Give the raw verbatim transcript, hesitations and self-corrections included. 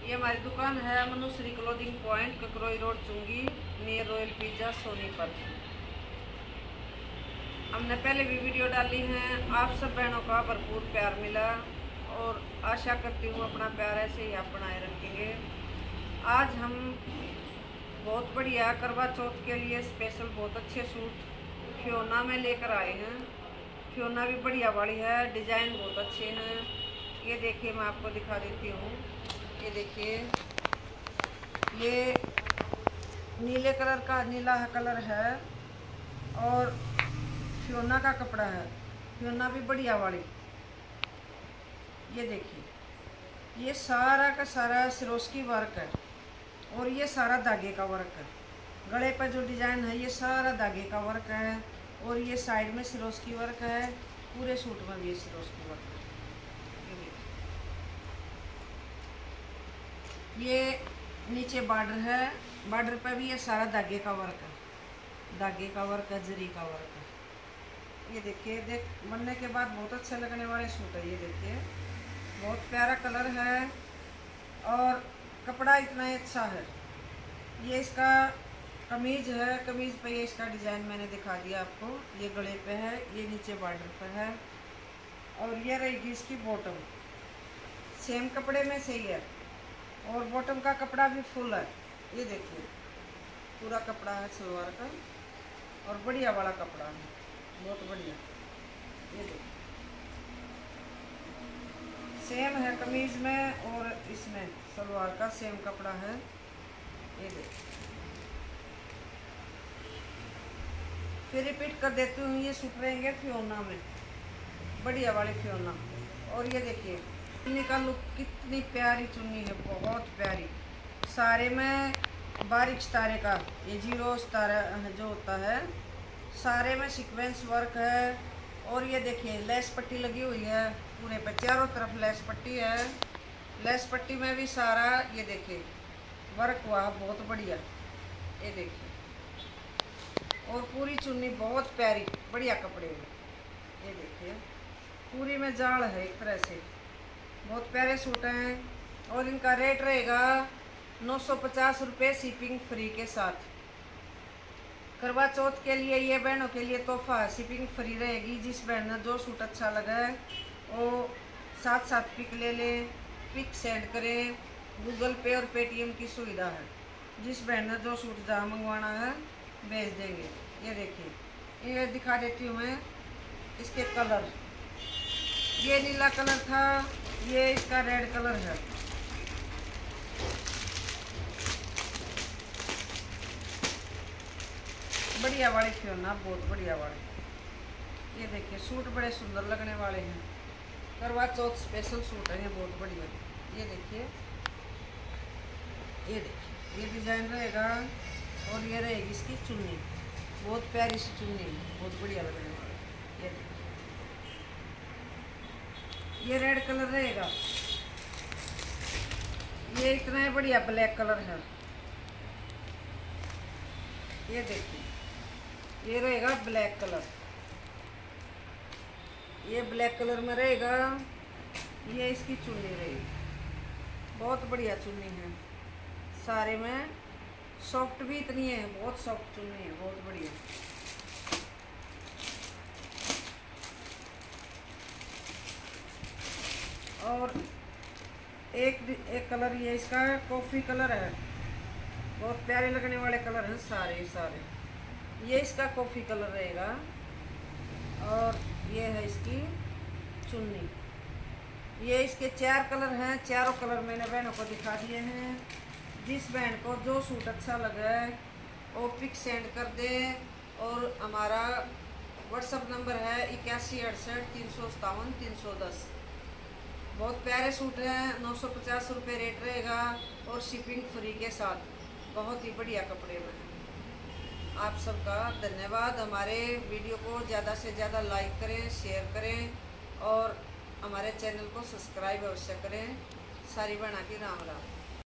ये हमारी दुकान है Manushree Clothing Point, Kakroi Road, चुंगी, नियर रॉयल पिज्जा, सोनीपत। हमने पहले भी वीडियो डाली हैं, आप सब बहनों का भरपूर प्यार मिला और आशा करती हूँ अपना प्यार ऐसे ही आप बनाए रखेंगे। आज हम बहुत बढ़िया करवा चौथ के लिए स्पेशल बहुत अच्छे सूट फियोना में लेकर आए हैं। फियोना भी बढ़िया वाली है, डिज़ाइन बहुत अच्छे हैं। ये देखिए, मैं आपको दिखा देती हूँ। ये देखिए, ये नीले कलर का नीला कलर है और फियोना का कपड़ा है। फियोना भी बढ़िया वाली। ये देखिए, ये सारा का सारा सिरोस्की वर्क है और ये सारा धागे का वर्क है। गले पर जो डिज़ाइन है ये सारा धागे का वर्क है और ये साइड में सिरोस्की वर्क है। पूरे सूट में भी ये सिरोस्की वर्क है। ये नीचे बॉर्डर है, बॉर्डर पर भी ये सारा धागे का वर्क है। धागे का वर्क है, जरी का वर्क है। ये देखिए, देख बनने के बाद बहुत अच्छे लगने वाले सूट है। ये देखिए, बहुत प्यारा कलर है और कपड़ा इतना ही अच्छा है। ये इसका कमीज है, कमीज पे ये इसका डिज़ाइन मैंने दिखा दिया आपको। ये गले पे है, ये नीचे बॉर्डर पे है और ये रहेगी इसकी बॉटम। सेम कपड़े में से ही है और बॉटम का कपड़ा भी फुल है। ये देखिए, पूरा कपड़ा है सलवार का और बढ़िया वाला कपड़ा है, बहुत बढ़िया। ये देखिए, सेम है कमीज में और इसमें सलवार का सेम कपड़ा है। ये देखिए, फिर रिपीट कर देती हूँ, ये सूट रहेंगे फियोना में, बढ़िया वाली फियोना। और ये देखिए चुन्नी का लुक, कितनी प्यारी चुन्नी है, बहुत प्यारी। सारे में बारीक सितारे का, ये जीरो सितारा जो होता है, सारे में सीक्वेंस वर्क है। और ये देखिए, लेस पट्टी लगी हुई है पूरे पे, चारों तरफ लेस पट्टी है। लेस पट्टी में भी सारा ये देखिए वर्क हुआ है, बहुत बढ़िया। ये देखिए, और पूरी चुन्नी बहुत प्यारी, बढ़िया कपड़े में। ये देखिए, पूरी में जाल है एक तरह से, बहुत प्यारे सूट हैं। और इनका रेट रहेगा नौ सौ पचास रुपये शिपिंग फ्री के साथ। करवा चौथ के लिए ये बहनों के लिए तोहफा है, शिपिंग फ्री रहेगी। जिस बहन ने जो सूट अच्छा लगा है वो साथ साथ पिक ले लें, पिक सेंड करें। गूगल पे और पेटीएम की सुविधा है। जिस बहन ने जो सूट जहाँ मंगवाना है भेज देंगे। ये देखिए, ये दिखा देती हूँ मैं इसके कलर। ये नीला कलर था, ये इसका रेड कलर है। बढ़िया वाली फियोना, बहुत बढ़िया वाली। ये देखिए, सूट बड़े सुंदर लगने वाले हैं। करवा चौथ स्पेशल सूट है ये, बहुत बढ़िया। ये देखिए, ये देखिए, ये डिज़ाइन रहेगा और ये रहेगी इसकी चुन्नी, बहुत प्यारी सी चुन्नी है, बहुत बढ़िया लगने वाली। ये देखिए, ये रेड कलर रहेगा। ये इतना ही बढ़िया ब्लैक कलर है। ये देखिए, ये रहेगा ब्लैक कलर। ये ब्लैक कलर में रहेगा। ये इसकी चुन्नी रहेगी, बहुत बढ़िया चुन्नी है। सारे में सॉफ्ट भी इतनी है, बहुत सॉफ्ट चुन्नी है, बहुत बढ़िया। और एक एक कलर ये इसका कॉफ़ी कलर है, बहुत प्यारे लगने वाले कलर हैं सारे सारे। ये इसका कॉफ़ी कलर रहेगा और ये है इसकी चुन्नी। ये इसके चार कलर हैं, चारों कलर मैंने बहनों को दिखा दिए हैं। जिस बहन को जो सूट अच्छा लगा है वो पिक सेंड कर दे। और हमारा व्हाट्सअप नंबर है इक्यासी अड़सठ तीन सौ सतावन तीन सौ दस। बहुत प्यारे सूट हैं, नौ सौ पचास रुपये रेट रहेगा और शिपिंग फ्री के साथ, बहुत ही बढ़िया कपड़े में। आप सबका धन्यवाद। हमारे वीडियो को ज़्यादा से ज़्यादा लाइक करें, शेयर करें और हमारे चैनल को सब्सक्राइब अवश्य करें। सारी बहना की राम राम।